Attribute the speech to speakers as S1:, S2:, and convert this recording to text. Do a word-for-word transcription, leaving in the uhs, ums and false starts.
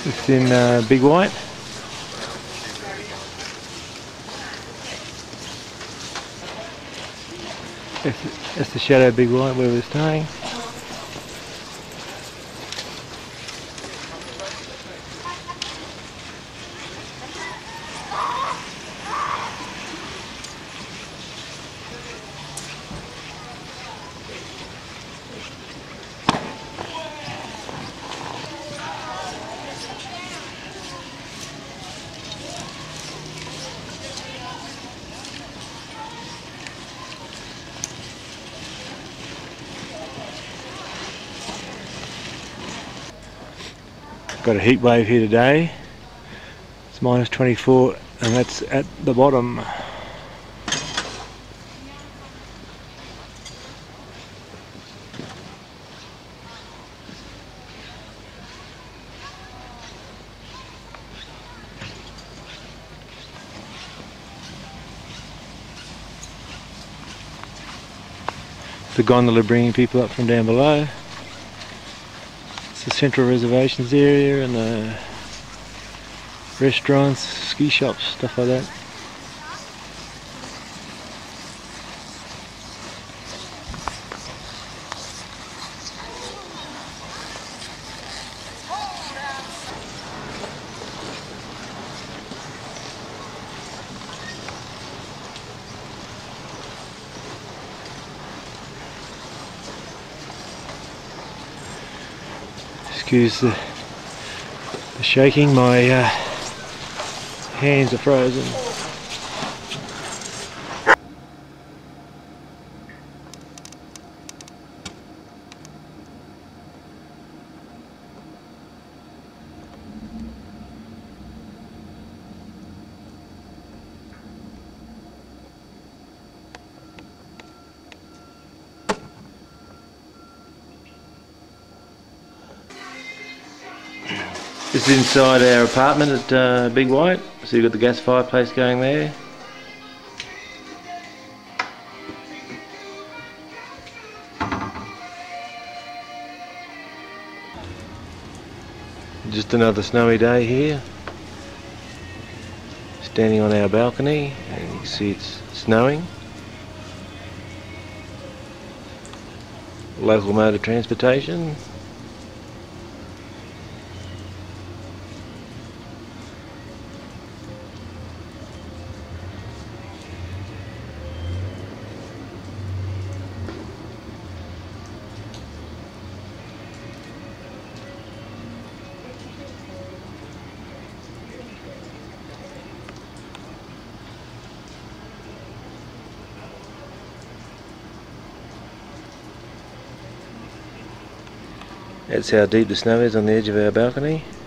S1: It's in uh, Big White. That's, that's the Shadow Big White where we're staying. Got a heat wave here today. It's minus twenty-four and that's at the bottom. The gondola bringing people up from down below. It's the central reservations area and the restaurants, ski shops, stuff like that. Excuse the, the shaking, my uh, hands are frozen. This is inside our apartment at uh, Big White, so you've got the gas fireplace going there. Just another snowy day here. Standing on our balcony and you can see it's snowing. Local mode of transportation. That's how deep the snow is on the edge of our balcony.